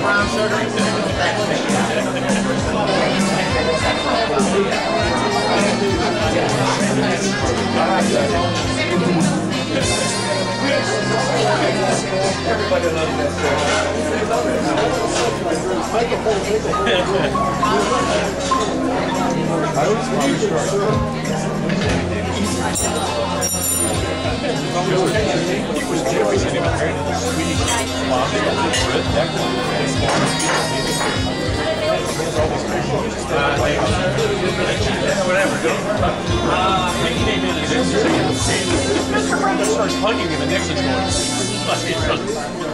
brown sugar. Everybody loves that stuff. I always love Mr. Brandon starts hugging him and Nixon's going,